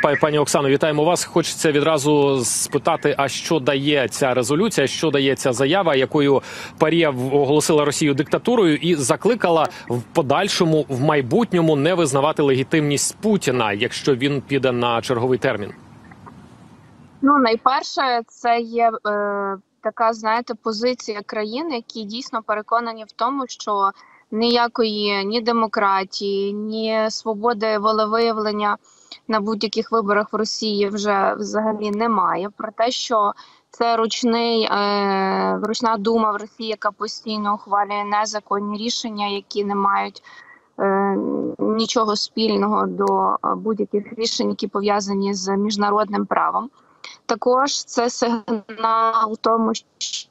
Пані Оксано, вітаємо вас. Хочеться відразу спитати, а що дає ця резолюція, що дає ця заява, якою Парія оголосила Росію диктатурою і закликала в подальшому, в майбутньому не визнавати легітимність Путіна, якщо він піде на черговий термін? Ну, найперше, це є така, знаєте, позиція країн, які дійсно переконані в тому, що ніякої ні демократії, ні свободи волевиявлення на будь-яких виборах в Росії вже взагалі немає. Про те, що це ручна дума в Росії, яка постійно ухвалює незаконні рішення, які не мають нічого спільного до будь-яких рішень, які пов'язані з міжнародним правом. Також це сигнал тому, що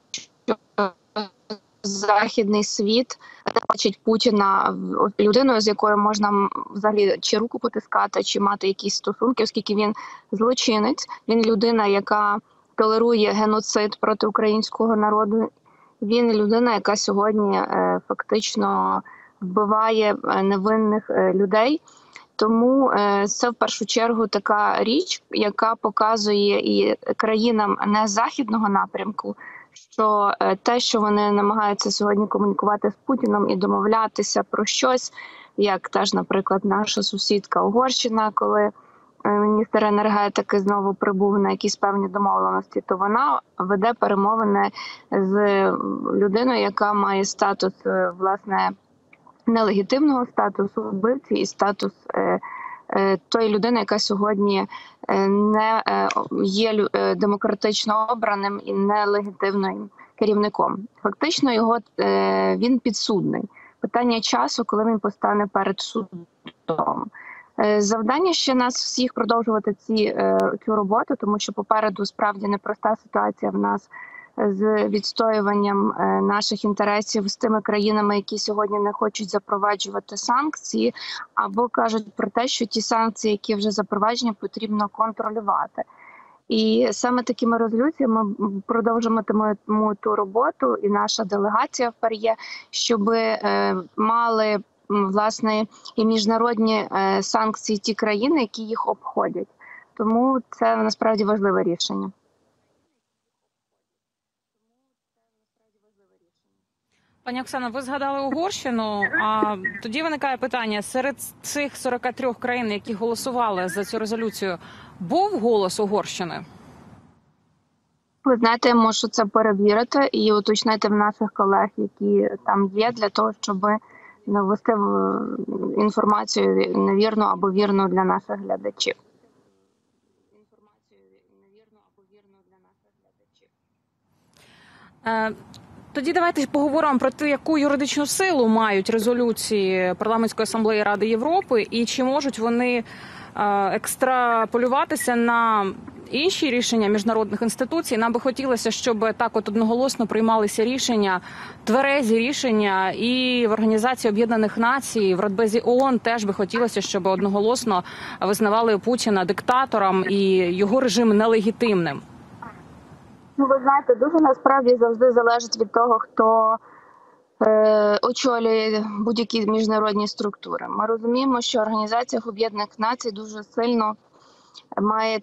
західний світ бачить Путіна людиною, з якою можна взагалі чи руку потискати, чи мати якісь стосунки, оскільки він злочинець, він людина, яка толерує геноцид проти українського народу, він людина, яка сьогодні фактично вбиває невинних людей. Тому це в першу чергу така річ, яка показує і країнам не західного напрямку, що те, що вони намагаються сьогодні комунікувати з Путіном і домовлятися про щось, як теж, наприклад, наша сусідка Угорщина, коли міністр енергетики знову прибув на якісь певні домовленості, то вона веде перемовини з людиною, яка має статус, власне, нелегітимного статусу вбивці і статус тої людини, яка сьогодні не є демократично обраним і нелегітимним керівником. Фактично він підсудний. Питання часу, коли він постане перед судом. Завдання ще нас всіх продовжувати цю роботу, тому що попереду справді непроста ситуація в нас з відстоюванням наших інтересів з тими країнами, які сьогодні не хочуть запроваджувати санкції, або кажуть про те, що ті санкції, які вже запроваджені, потрібно контролювати. І саме такими резолюціями продовжуватимемо ту роботу, і наша делегація в ПАРЄ, щоб мали, власне, і міжнародні санкції ті країни, які їх обходять. Тому це насправді важливе рішення. Пані Оксано, ви згадали Угорщину, а тоді виникає питання, серед цих 43 країн, які голосували за цю резолюцію, був голос Угорщини? Ви знаєте, я можу це перевірити і уточнити в наших колег, які там є, для того, щоб навести інформацію невірну або вірну для наших глядачів. Тоді давайте поговоримо про те, яку юридичну силу мають резолюції Парламентської асамблеї Ради Європи і чи можуть вони екстраполюватися на інші рішення міжнародних інституцій. Нам би хотілося, щоб так от одноголосно приймалися рішення, тверезі рішення і в Організації Об'єднаних Націй, в Радбезі ООН теж би хотілося, щоб одноголосно визнавали Путіна диктатором і його режим нелегітимним. Ну, ви знаєте, дуже насправді завжди залежить від того, хто очолює будь-які міжнародні структури. Ми розуміємо, що Організація Об'єднаних Націй дуже сильно має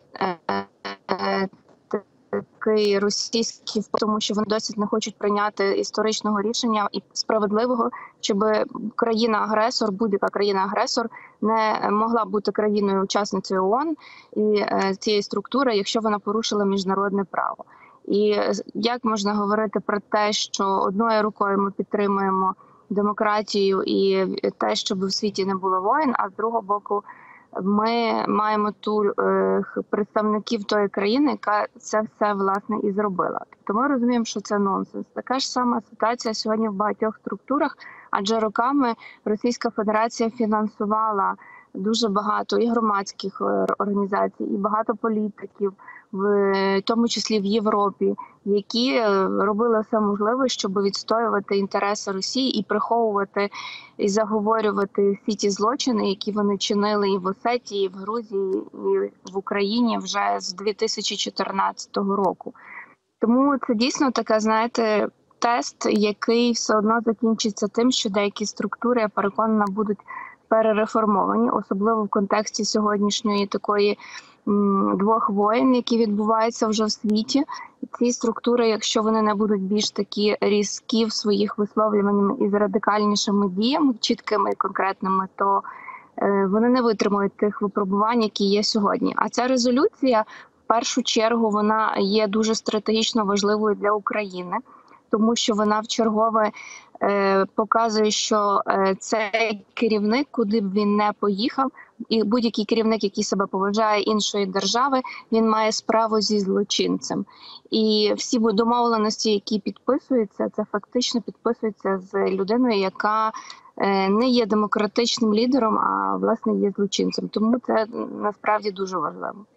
такий російський, тому що вони досі не хочуть прийняти історичного рішення і справедливого, щоб країна-агресор, будь-яка країна-агресор не могла бути країною-учасницею ООН і цієї структури, якщо вона порушила міжнародне право. І як можна говорити про те, що одною рукою ми підтримуємо демократію і те, щоб в світі не було воєн, а з другого боку ми маємо представників тої країни, яка це все, власне, і зробила. Тобто ми розуміємо, що це нонсенс. Така ж сама ситуація сьогодні в багатьох структурах, адже роками Російська Федерація фінансувала дуже багато і громадських організацій, і багато політиків, в тому числі в Європі, які робили все можливе, щоб відстоювати інтереси Росії і приховувати, і заговорювати всі ті злочини, які вони чинили і в Осетії, і в Грузії, і в Україні вже з 2014 року. Тому це дійсно така, знаєте, тест, який все одно закінчиться тим, що деякі структури, я переконана, будуть перереформовані, особливо в контексті сьогоднішньої такої двох воєн, які відбуваються вже в світі. Ці структури, якщо вони не будуть більш такі різкі в своїх висловлюваннях і з радикальнішими діями, чіткими і конкретними, то вони не витримують тих випробувань, які є сьогодні. А ця резолюція, в першу чергу, вона є дуже стратегічно важливою для України, тому що вона вчергове показує, що цей керівник, куди б він не поїхав, і будь-який керівник, який себе поважає іншої держави, він має справу зі злочинцем. І всі домовленості, які підписуються, це фактично підписуються з людиною, яка не є демократичним лідером, а власне є злочинцем. Тому це насправді дуже важливо.